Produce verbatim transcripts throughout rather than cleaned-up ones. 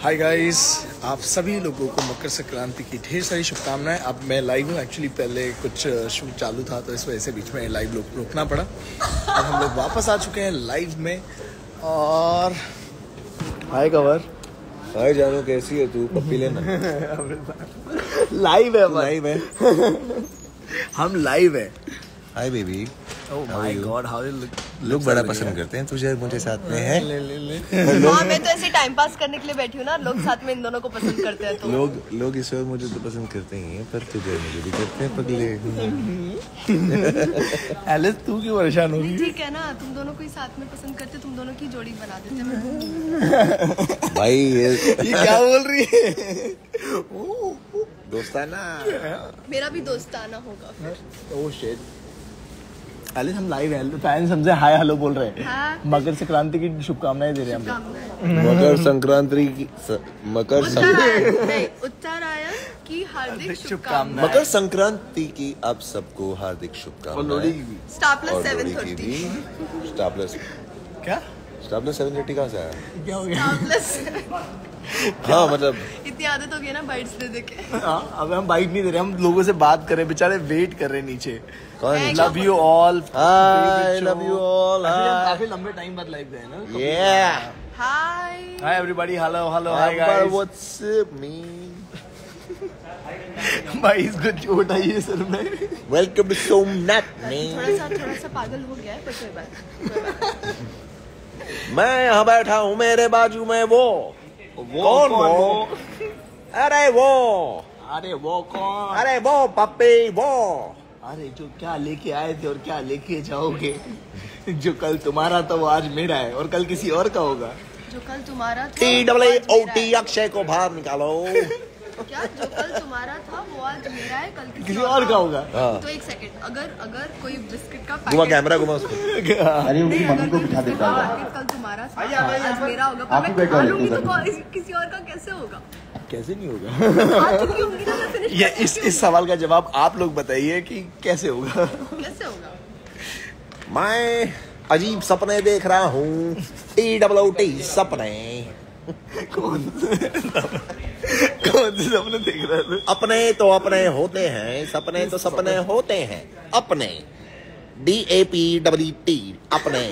Hi guys, आप सभी लोगों को मकर संक्रांति की ढेर सारी शुभकामनाएं। अब मैं लाइव हूँ, एक्चुअली पहले कुछ शूट चालू था तो इस वजह से बीच में लाइव रोकना पड़ा। अब हम लोग वापस आ चुके हैं लाइव में। और हाय कवर, हाय जानू, कैसी है तू? पप्पी लेना। लाइव है, लाइव है। हम लाइव है। Hi baby. Oh my God, how you look. लोग बड़ा पसंद करते हैं तुझे मुझे साथ में है। ले ले ले। हाँ, मैं तो ऐसे टाइम पास करने के लिए बैठी हूँ ना, लोग साथ में इन दोनों को पसंद करते हैं तो लोग लोग इस वक्त मुझे तो पसंद करते ही हैं, पर तुझे मुझे भी करते हैं पगले। एलिस तू क्यों परेशान हो रही है? ठीक है ना, तुम दोनों को ही साथ में पसंद करते, तुम दोनों की जोड़ी बना देते मैं। भाई ये, ये क्या बोल रही है? दोस्ताना। मेरा भी दोस्ताना होगा। Oh shit. एलिस हम लाइव हैं, फैंस हमसे हाय हेलो बोल रहे हैं। हाँ। मकर संक्रांति की शुभकामनाएं दे रहे हैं हम। शुभकामनाएं। मकर संक्रांति की स, मकर सं, उत्तरायण नहीं, उत्तरायण की हार्दिक शुभकामनाएं। मकर संक्रांति की आप सबको हार्दिक और शुभकामनाएं। लोहड़ी की भी। स्टार प्लस और सेवन लोहड़ी की थर्टी भी। स्टार प्लस क्या स्टार प्लस सेवन थर्टी कहाँ से आया? क्या हो गया? स्टार प्लस हाँ मतलब इतनी आदत हो गई ना बाइट्स दे दे के। हाँ, अब हम बाइट नहीं दे रहे, हम लोगों से बात कर रहे, बेचारे वेट कर रहे हैं नीचे। कौन? Love you all. Hi, love you all. Hi. काफी लंबे टाइम बाद लाइव गए ना। Yeah. Hi hi everybody, hello hello hi guys. What's up, man? भाई इसको चोट आई है सर में। Welcome to Somnath, man. थोड़ा सा थोड़ा सा पागल हो गया है, पर कोई बात नहीं। मैं यहाँ बैठा हूँ, मेरे बाजू में वो कौन वो? अरे वो अरे वो कौन? अरे वो पप्पी वो। अरे जो क्या लेके आए थे और क्या लेके जाओगे? जो कल तुम्हारा था वो आज मेरा है और कल किसी और का होगा। जो कल तुम्हारा था टी वो डबल आज ओ मेरा टी है। अक्षय को बाहर निकालो। क्या जो कल तुम्हारा था वो आज मेरा है, कल किसी, किसी और का होगा। हाँ। तो एक सेकंड, अगर अगर कोई बिस्किट का घुमा पैकेट कैमरा घुमा उसको। अरे उनकी नहीं, मम्मी अगर को कोई बिठा बिस्किट देता का है। पैकेट कल तुम्हारा था आज मेरा होगा, आप पर ही मैं बैठो, खा लूंगी तो उधर। कौन- किसी और का कैसे होगा? कैसे नहीं होगा? खा चुकी होंगी ना मैं, फिनिश ये कर इस चुकी इस सवाल का जवाब आप लोग बताइए कि कैसे होगा। हूँ। कैसे होगा? मैं अजीब सपने देख रहा हूँ। टी डबल ओ टी सपने। कौन से कौन से सपने देख रहे थे? अपने तो अपने होते हैं, सपने तो सपने होते हैं अपने। D A P W T अपने।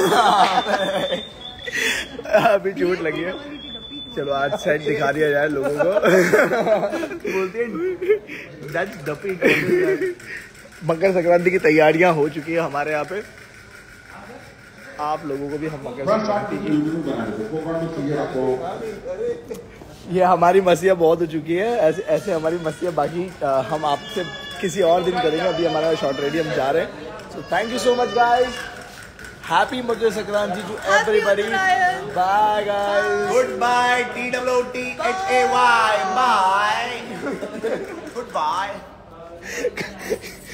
अभी चोट लगी है। चलो आज सेट दिखा दिया जाए लोगों को। बोलते हैं दैट्स डपी। मकर संक्रांति की तैयारियां हो चुकी है हमारे यहाँ पे। आप लोगों को भी हम मकर संक्रांति की, ये हमारी मस्तियाँ बहुत हो चुकी है। ऐसे ऐसे हमारी मस्तियाँ बाकी आ, हम आपसे किसी और दिन करेंगे। अभी हमारा शॉर्ट रेडी हम जा रहे हैं। So thank you so much guys. Happy Makar Sankranti to everybody. Uttarayan. Bye guys. Good bye T W O T H A Y bye. Good bye.